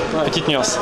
Petite nuance.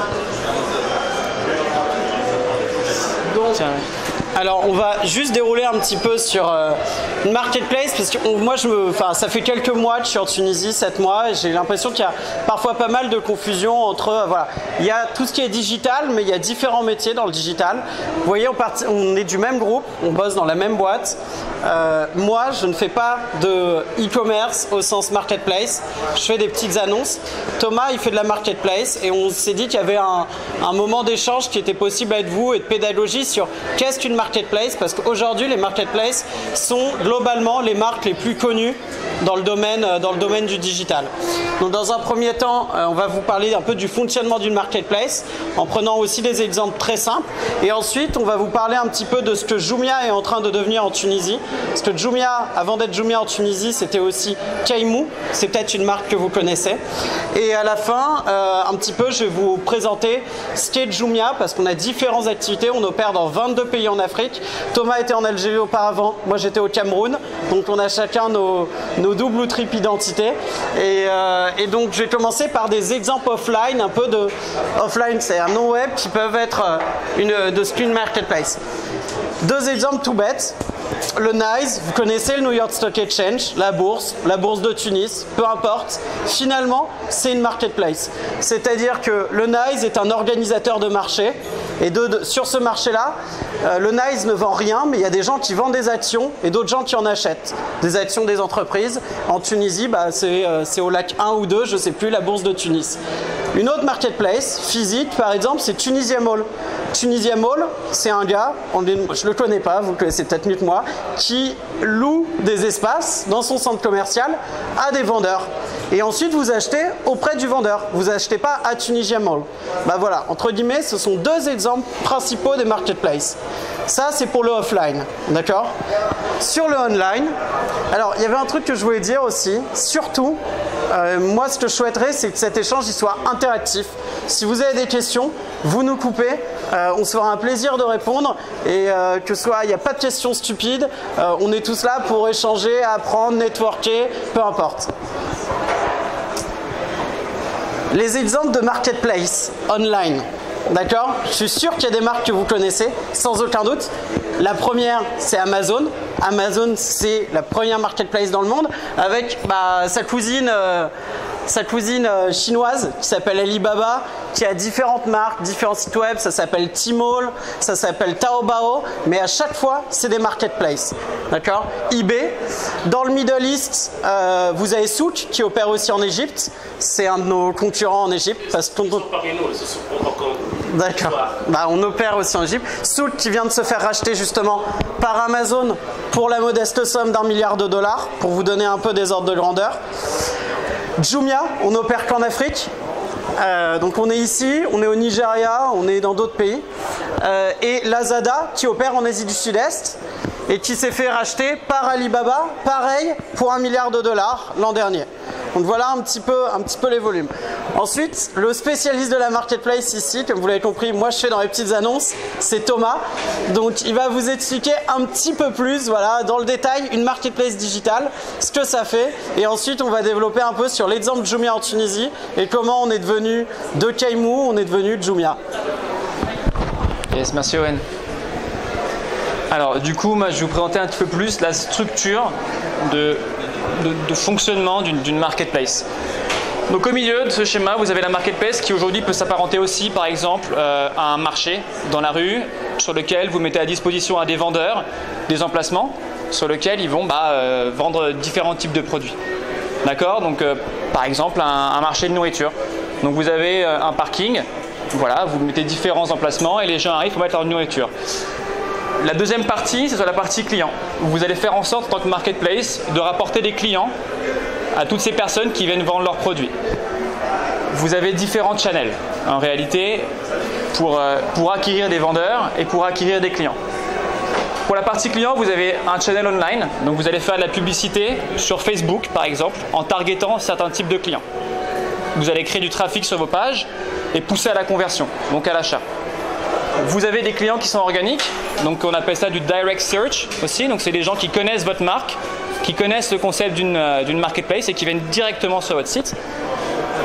Tiens. Alors on va juste dérouler un petit peu sur une marketplace parce que moi ça fait quelques mois que je suis en Tunisie, 7 mois, et j'ai l'impression qu'il y a parfois pas mal de confusion entre voilà, il y a tout ce qui est digital, mais il y a différents métiers dans le digital. Vous voyez, on est du même groupe, on bosse dans la même boîte. Moi, je ne fais pas de e-commerce au sens marketplace. Je fais des petites annonces. Thomas, il fait de la marketplace et on s'est dit qu'il y avait un moment d'échange qui était possible avec vous et de pédagogie sur qu'est-ce qu'une marketplace, parce qu'aujourd'hui, les marketplaces sont globalement les marques les plus connues dans le domaine du digital. Donc, dans un premier temps, on va vous parler un peu du fonctionnement d'une marketplace en prenant aussi des exemples très simples. Et ensuite, on va vous parler un petit peu de ce que Jumia est en train de devenir en Tunisie. Parce que Jumia, avant d'être Jumia en Tunisie, c'était aussi Kaimou. C'est peut-être une marque que vous connaissez. Et à la fin, un petit peu, je vais vous présenter ce qu'est Jumia, parce qu'on a différentes activités. On opère dans 22 pays en Afrique. Thomas était en Algérie auparavant. Moi, j'étais au Cameroun. Donc, on a chacun nos double ou triple identités. Et donc, je vais commencer par des exemples offline, un peu de offline, c'est-à-dire non web, qui peuvent être de ce qu'une marketplace. Deux exemples tout bêtes. Le NYSE, vous connaissez le New York Stock Exchange, la bourse de Tunis, peu importe. Finalement, c'est une marketplace. C'est-à-dire que le NYSE est un organisateur de marché. Et sur ce marché-là, le NYSE ne vend rien, mais il y a des gens qui vendent des actions et d'autres gens qui en achètent. Des actions des entreprises. En Tunisie, c'est au lac 1 ou 2, je ne sais plus, la bourse de Tunis. Une autre marketplace physique, par exemple, c'est Tunisia Mall. Tunisia Mall, c'est un gars, je ne le connais pas, vous le connaissez peut-être mieux que moi, qui loue des espaces dans son centre commercial à des vendeurs. Et ensuite, vous achetez auprès du vendeur. Vous n'achetez pas à Tunisia Mall. Bah voilà, entre guillemets, ce sont deux exemples principaux des marketplaces. Ça, c'est pour le offline, d'accord? Sur le online, alors, il y avait un truc que je voulais dire aussi, surtout, moi, ce que je souhaiterais, c'est que cet échange il soit interactif. Si vous avez des questions, vous nous coupez, on se fera un plaisir de répondre et que ce soit, il n'y a pas de questions stupides, on est tous là pour échanger, apprendre, networker, peu importe. Les exemples de marketplace online, d'accord? Je suis sûr qu'il y a des marques que vous connaissez, sans aucun doute. La première, c'est Amazon. Amazon, c'est la première marketplace dans le monde avec sa cousine chinoise qui s'appelle Alibaba, qui a différentes marques, différents sites web. Ça s'appelle Tmall, ça s'appelle Taobao, mais à chaque fois, c'est des marketplaces. D'accord? eBay. Dans le Middle East, vous avez Souk qui opère aussi en Égypte. C'est un de nos concurrents en Égypte. D'accord. On opère aussi en Égypte. Souk qui vient de se faire racheter justement par Amazon pour la modeste somme d'1 milliard de dollars, pour vous donner un peu des ordres de grandeur. Jumia, on n'opère qu'en Afrique. Donc on est ici, on est au Nigeria, on est dans d'autres pays. Et Lazada qui opère en Asie du Sud-Est et qui s'est fait racheter par Alibaba, pareil, pour 1 milliard de dollars l'an dernier. Donc voilà un petit peu les volumes. Ensuite, le spécialiste de la marketplace ici, comme vous l'avez compris, moi je fais dans les petites annonces, c'est Thomas. Donc il va vous expliquer un petit peu plus, voilà, dans le détail, une marketplace digitale, ce que ça fait. Et ensuite, on va développer un peu sur l'exemple de Jumia en Tunisie et comment on est devenu de Kaimou, on est devenu Jumia. Yes, merci Owen. Alors du coup, moi je vais vous présenter un petit peu plus la structure de fonctionnement d'une marketplace. Donc au milieu de ce schéma, vous avez la marketplace qui aujourd'hui peut s'apparenter aussi par exemple à un marché dans la rue sur lequel vous mettez à disposition à des vendeurs des emplacements sur lesquels ils vont vendre différents types de produits. D'accord? Donc par exemple un marché de nourriture. Donc vous avez un parking, voilà, vous mettez différents emplacements et les gens arrivent pour mettre leur nourriture. La deuxième partie, c'est sur la partie client. Vous allez faire en sorte, en tant que marketplace, de rapporter des clients à toutes ces personnes qui viennent vendre leurs produits. Vous avez différents channels, en réalité, pour acquérir des vendeurs et pour acquérir des clients. Pour la partie client, vous avez un channel online. Donc vous allez faire de la publicité sur Facebook, par exemple, en targetant certains types de clients. Vous allez créer du trafic sur vos pages et pousser à la conversion, donc à l'achat. Vous avez des clients qui sont organiques, donc on appelle ça du direct search aussi, donc c'est des gens qui connaissent votre marque, qui connaissent le concept d'une marketplace et qui viennent directement sur votre site.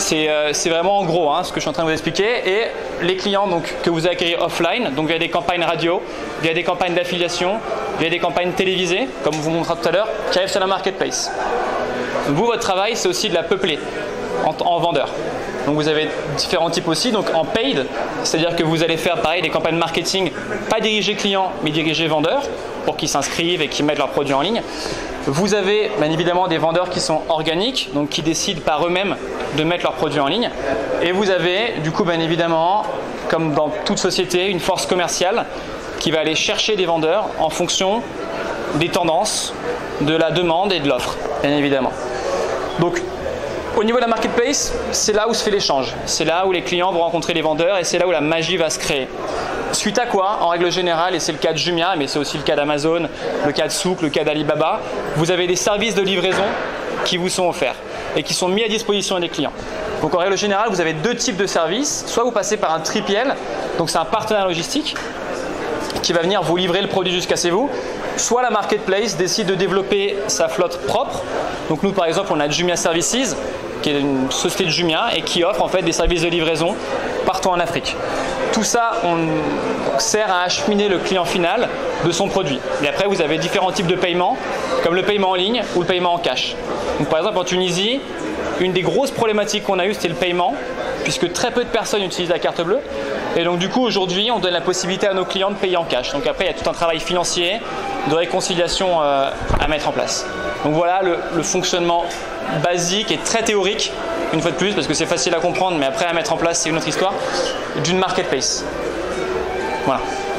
c'est vraiment en gros ce que je suis en train de vous expliquer. Et les clients donc, que vous acquérez offline, donc via des campagnes radio, via des campagnes d'affiliation, via des campagnes télévisées, comme vous montrera tout à l'heure, qui arrivent sur la marketplace. Vous, votre travail, c'est aussi de la peupler en vendeur. Donc vous avez différents types aussi, donc en paid, c'est-à-dire que vous allez faire pareil des campagnes marketing, pas dirigées clients, mais dirigées vendeurs, pour qu'ils s'inscrivent et qu'ils mettent leurs produits en ligne. Vous avez bien évidemment des vendeurs qui sont organiques, donc qui décident par eux-mêmes de mettre leurs produits en ligne. Et vous avez du coup bien évidemment, comme dans toute société, une force commerciale qui va aller chercher des vendeurs en fonction des tendances, de la demande et de l'offre, bien évidemment. Donc au niveau de la marketplace, c'est là où se fait l'échange. C'est là où les clients vont rencontrer les vendeurs et c'est là où la magie va se créer. Suite à quoi, en règle générale, et c'est le cas de Jumia, mais c'est aussi le cas d'Amazon, le cas de Souk, le cas d'Alibaba, vous avez des services de livraison qui vous sont offerts et qui sont mis à disposition des clients. Donc en règle générale, vous avez deux types de services. Soit vous passez par un 3PL, donc c'est un partenaire logistique qui va venir vous livrer le produit jusqu'à chez vous. Soit la marketplace décide de développer sa flotte propre. Donc nous par exemple on a Jumia Services qui est une société de Jumia et qui offre en fait des services de livraison partout en Afrique. Tout ça sert à acheminer le client final de son produit. Et après vous avez différents types de paiements comme le paiement en ligne ou le paiement en cash. Donc par exemple en Tunisie, une des grosses problématiques qu'on a eues c'était le paiement puisque très peu de personnes utilisent la carte bleue. Et donc du coup aujourd'hui on donne la possibilité à nos clients de payer en cash. Donc après il y a tout un travail financier, de réconciliation à mettre en place. Donc voilà le fonctionnement basique et très théorique, une fois de plus, parce que c'est facile à comprendre, mais après à mettre en place c'est une autre histoire, d'une marketplace. Voilà.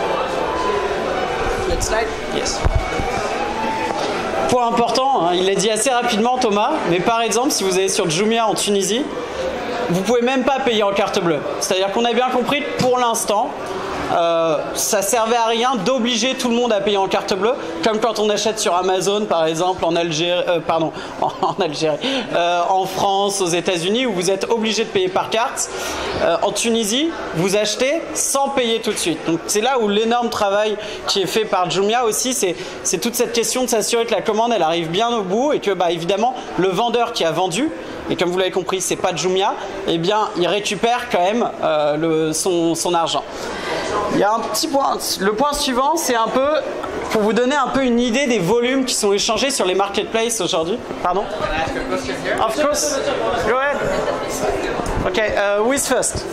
Next slide. Yes. Point important, il l'a dit assez rapidement Thomas, mais par exemple si vous allez sur Jumia en Tunisie, vous ne pouvez même pas payer en carte bleue. C'est-à-dire qu'on a bien compris que pour l'instant, ça servait à rien d'obliger tout le monde à payer en carte bleue, comme quand on achète sur Amazon par exemple en Algérie, en France, aux États-Unis, où vous êtes obligé de payer par carte. En Tunisie, vous achetez sans payer tout de suite. Donc c'est là où l'énorme travail qui est fait par Jumia aussi, c'est toute cette question de s'assurer que la commande elle arrive bien au bout et que évidemment le vendeur qui a vendu, et comme vous l'avez compris, c'est pas Jumia, eh bien il récupère quand même son argent. Il y a un petit point, le point suivant, c'est un peu pour vous donner un peu une idée des volumes qui sont échangés sur les marketplaces aujourd'hui. Pardon? Of course. Go ahead. Ok, who is first?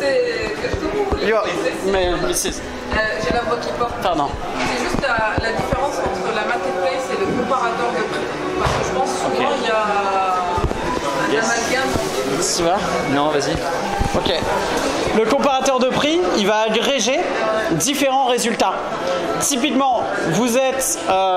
Mais Mrs. J'ai la voix qui porte. Pardon. C'est juste la différence entre la marketplace et le comparateur de prix. Parce que je pense souvent il y a un amalgame. Tu vas? Non, vas-y. Ok. Le comparateur de prix, il va agréger différents résultats. Typiquement, vous êtes,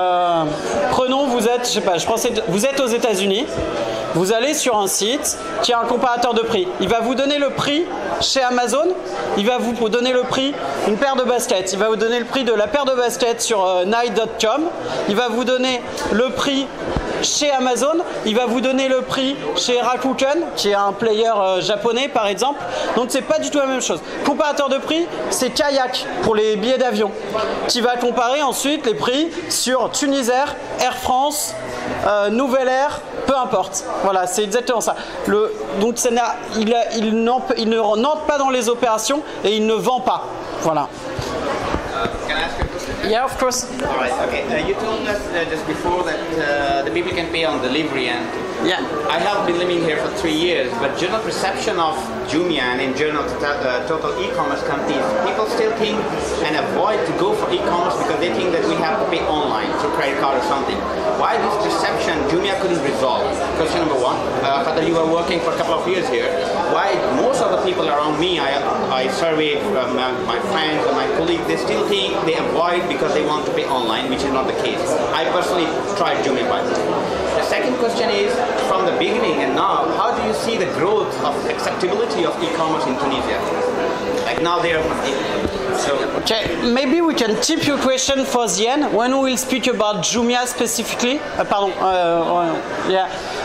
vous êtes aux États-Unis, vous allez sur un site qui a un comparateur de prix. Il va vous donner le prix chez Amazon, il va vous donner le prix d'une paire de baskets, il va vous donner le prix de la paire de baskets sur Nike.com, il va vous donner le prix chez Amazon, il va vous donner le prix chez Rakuten, qui est un player japonais par exemple. Donc c'est pas du tout la même chose. Comparateur de prix, c'est Kayak pour les billets d'avion, qui va comparer ensuite les prix sur Tunisair, Air France, Nouvelle Air, peu importe. Voilà, c'est exactement ça. Donc il ne rentre pas dans les opérations et il ne vend pas. Voilà. Can I ask you a question? Yeah, of course. All right. Okay. You told us just before that the people can pay on delivery, and Yeah. I have been living here for 3 years. But general perception of Jumia and in general total e-commerce companies, people still think and avoid to go for e-commerce because they think that we have to pay online through credit card or something. Why this perception Jumia couldn't resolve? Question number one. Father, you were working for a couple of years here. Why most of the people around me, I surveyed my friends and my colleagues, they still think they avoid because they want to pay online, which is not the case. I personally tried Jumia by the way. The second question is, from the beginning and now, how do you see the growth of acceptability of e-commerce in Tunisia? Like now they are... Okay, maybe we can keep your question for the end when we will speak about Jumia specifically. Yeah.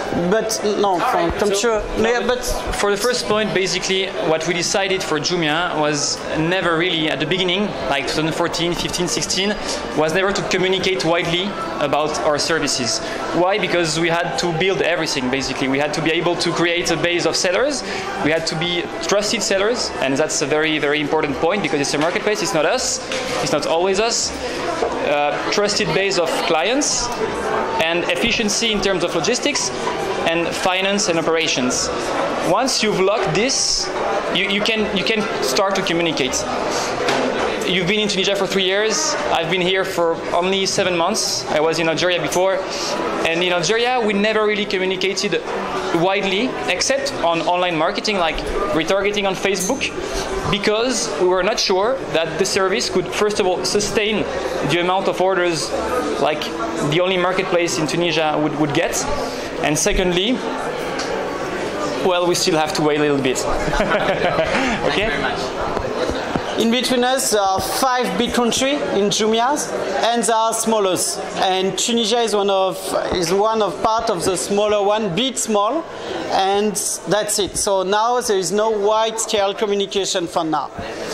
But no, comme tu veux. But for the first point, basically, what we decided for Jumia was never really, at the beginning, like 2014, 15, 16, was never to communicate widely about our services. Why? Because we had to build everything, basically. We had to be able to create a base of sellers. We had to be trusted sellers, and that's a very, very important point because it's a marketplace, it's not us, it's not always us. Trusted base of clients and efficiency in terms of logistics and finance and operations. Once you've locked this, you can start to communicate. You've been in Tunisia for 3 years. I've been here for only 7 months. I was in Algeria before. And in Algeria, we never really communicated widely, except on online marketing, like retargeting on Facebook, because we were not sure that the service could, first of all, sustain the amount of orders like the only marketplace in Tunisia would get. And secondly, well, we still have to wait a little bit. Okay? In between us, there are 5 big countries in Jumia's, and there are smallers. And Tunisia is one of part of the smaller one, big, small, and that's it. So now there is no wide-scale communication for now.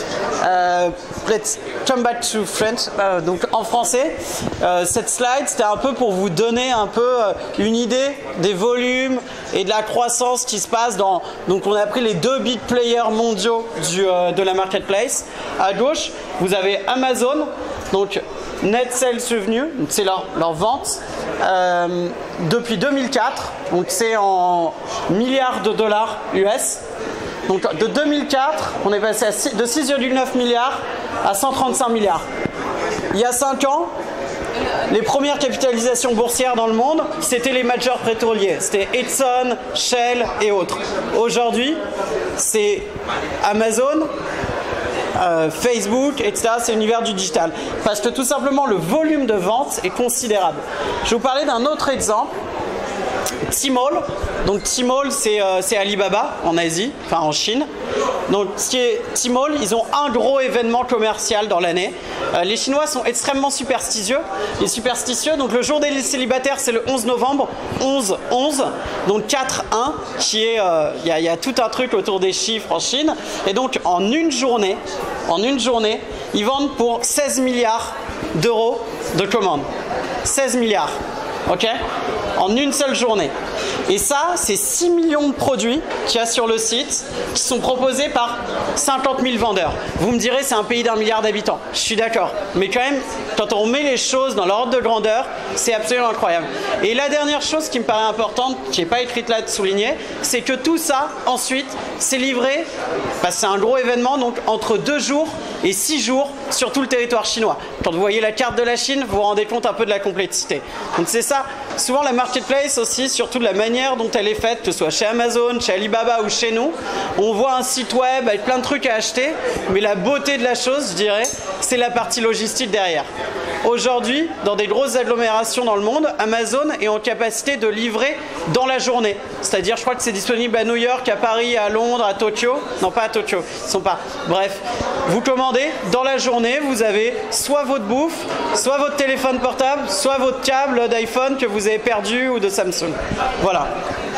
Let's come back to French. Donc en français, cette slide, c'était un peu pour vous donner un peu une idée des volumes et de la croissance qui se passe dans. Donc on a pris les 2 big players mondiaux de la marketplace. À gauche, vous avez Amazon, donc net sales revenue, c'est leur vente depuis 2004. Donc c'est en milliards de dollars US. Donc de 2004, on est passé de 6,9 milliards à 135 milliards. Il y a 5 ans, les premières capitalisations boursières dans le monde, c'était les majors pétroliers. C'était Exxon, Shell et autres. Aujourd'hui, c'est Amazon, Facebook, etc. C'est l'univers du digital. Parce que tout simplement, le volume de vente est considérable. Je vais vous parler d'un autre exemple. Tmall. Donc Tmall, c'est Alibaba en Asie, enfin en Chine. Donc Tmall, ils ont un gros événement commercial dans l'année. Les Chinois sont extrêmement superstitieux. Donc le jour des célibataires, c'est le 11 novembre, 11-11, donc 4-1, qui est, il y a tout un truc autour des chiffres en Chine. Et donc en une journée, ils vendent pour 16 milliards d'euros de commandes. 16 milliards. Ok, en une seule journée. Et ça, c'est 6 millions de produits qu'il y a sur le site qui sont proposés par 50 000 vendeurs. Vous me direz, c'est un pays d'1 milliard d'habitants. Je suis d'accord. Mais quand même, quand on met les choses dans l'ordre de grandeur, c'est absolument incroyable. Et la dernière chose qui me paraît importante, qui n'est pas écrite là de souligner, c'est que tout ça, ensuite, c'est livré, c'est un gros événement, donc entre 2 jours et 6 jours sur tout le territoire chinois. Quand vous voyez la carte de la Chine, vous vous rendez compte un peu de la complexité. Donc c'est ça. Souvent la marketplace aussi, surtout de la manière dont elle est faite, que ce soit chez Amazon, chez Alibaba ou chez nous, on voit un site web avec plein de trucs à acheter, mais la beauté de la chose, je dirais, c'est la partie logistique derrière. Aujourd'hui, dans des grosses agglomérations dans le monde, Amazon est en capacité de livrer dans la journée. C'est-à-dire, je crois que c'est disponible à New York, à Paris, à Londres, à Tokyo. Non, pas à Tokyo, ils sont pas. Bref, vous commandez, dans la journée, vous avez soit votre bouffe, soit votre téléphone portable, soit votre câble d'iPhone que vous avez perdu ou de Samsung. Voilà.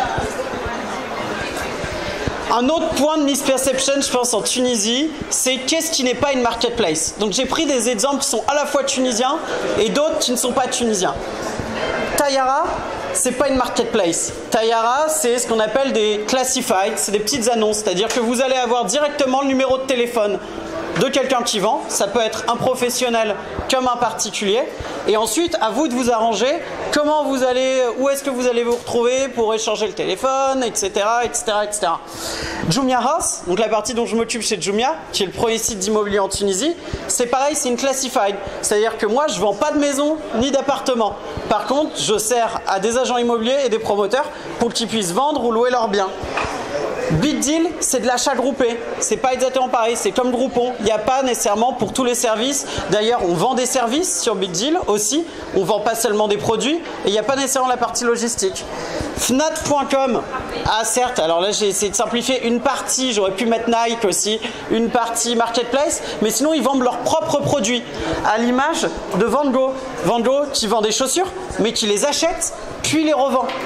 Un autre point de misperception, je pense, en Tunisie, c'est qu'est-ce qui n'est pas une marketplace. Donc j'ai pris des exemples qui sont à la fois tunisiens et d'autres qui ne sont pas tunisiens. Tayara, c'est pas une marketplace. Tayara, c'est ce qu'on appelle des classifieds, c'est des petites annonces, c'est-à-dire que vous allez avoir directement le numéro de téléphone de quelqu'un qui vend, ça peut être un professionnel comme un particulier, et ensuite à vous de vous arranger comment vous allez, où est-ce que vous allez vous retrouver pour échanger le téléphone, etc. Jumia House, donc la partie dont je m'occupe chez Jumia, qui est le premier site d'immobilier en Tunisie, c'est pareil, c'est une classified, c'est-à-dire que moi je vends pas de maison ni d'appartement. Par contre, je sers à des agents immobiliers et des promoteurs pour qu'ils puissent vendre ou louer leurs biens. Big Deal, c'est de l'achat groupé. C'est pas exactement pareil, c'est comme Groupon. Il n'y a pas nécessairement pour tous les services. D'ailleurs, on vend des services sur Big Deal aussi. On vend pas seulement des produits. Et il n'y a pas nécessairement la partie logistique. Fnac.com, ah certes, alors là j'ai essayé de simplifier une partie, j'aurais pu mettre Nike aussi, une partie Marketplace, mais sinon ils vendent leurs propres produits. À l'image de Van Gogh. Van Gogh qui vend des chaussures, mais qui les achète, puis les revend.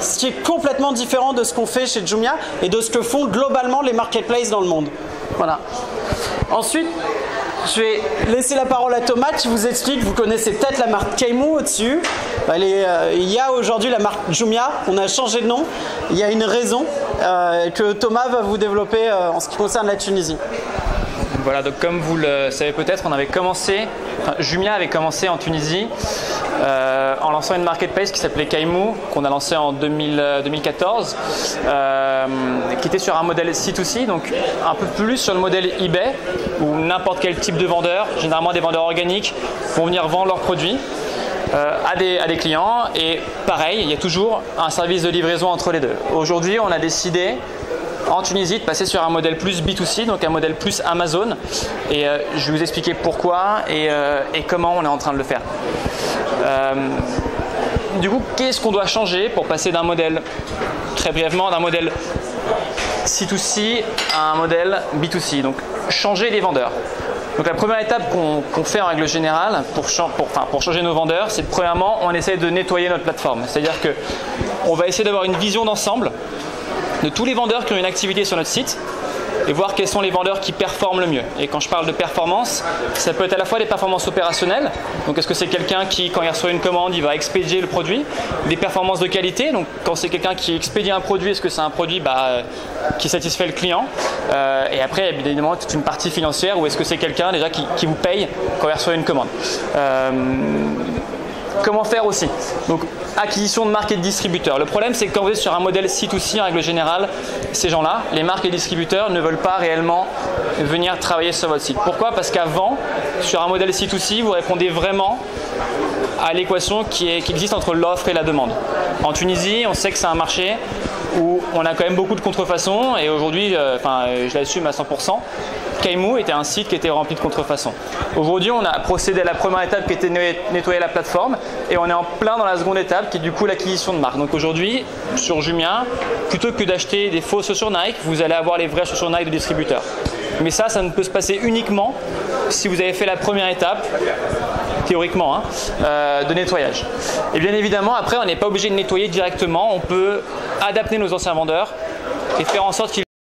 ce qui est complètement différent de ce qu'on fait chez Jumia et de ce que font globalement les marketplaces dans le monde. Voilà. Ensuite, je vais laisser la parole à Thomas qui vous explique, vous connaissez peut-être la marque Kaymu au-dessus. Il y a aujourd'hui la marque Jumia, on a changé de nom. Il y a une raison que Thomas va vous développer en ce qui concerne la Tunisie. Voilà, donc comme vous le savez peut-être, Jumia avait commencé en Tunisie en lançant une marketplace qui s'appelait Kaymu, qu'on a lancé en 2014, qui était sur un modèle C2C, donc un peu plus sur le modèle eBay, où n'importe quel type de vendeur, généralement des vendeurs organiques, vont venir vendre leurs produits à des clients. Et pareil, il y a toujours un service de livraison entre les deux. Aujourd'hui, on a décidé en Tunisie de passer sur un modèle plus B2C, donc un modèle plus Amazon, et je vais vous expliquer pourquoi et comment on est en train de le faire. Du coup, qu'est-ce qu'on doit changer pour passer d'un modèle, très brièvement, d'un modèle C2C à un modèle B2C, donc changer les vendeurs. Donc la première étape qu'on fait en règle générale pour changer nos vendeurs, c'est premièrement, on essaie de nettoyer notre plateforme, c'est-à-dire qu'on va essayer d'avoir une vision d'ensemble de tous les vendeurs qui ont une activité sur notre site et voir quels sont les vendeurs qui performent le mieux. Et quand je parle de performance, ça peut être à la fois des performances opérationnelles, donc est-ce que c'est quelqu'un qui, quand il reçoit une commande, il va expédier le produit, des performances de qualité, donc quand c'est quelqu'un qui expédie un produit, est-ce que c'est un produit qui satisfait le client, et après évidemment toute une partie financière, ou est-ce que c'est quelqu'un déjà qui vous paye quand il reçoit une commande. Comment faire aussi? Donc, acquisition de marques et de distributeurs. Le problème, c'est que quand vous êtes sur un modèle C2C, en règle générale, ces gens-là, les marques et distributeurs, ne veulent pas réellement venir travailler sur votre site. Pourquoi? Parce qu'avant, sur un modèle C2C, vous répondez vraiment à l'équation qui existe entre l'offre et la demande. En Tunisie, on sait que c'est un marché où on a quand même beaucoup de contrefaçons, et aujourd'hui, je l'assume à 100%. Kaymu était un site qui était rempli de contrefaçons. Aujourd'hui, on a procédé à la première étape qui était nettoyer la plateforme, et on est en plein dans la seconde étape qui est du coup l'acquisition de marques. Donc aujourd'hui, sur Jumia, plutôt que d'acheter des fausses chaussures Nike, vous allez avoir les vraies chaussures Nike de distributeurs. Mais ça ne peut se passer uniquement si vous avez fait la première étape, théoriquement, de nettoyage. Et bien évidemment, après, on n'est pas obligé de nettoyer directement. On peut adapter nos anciens vendeurs et faire en sorte qu'ils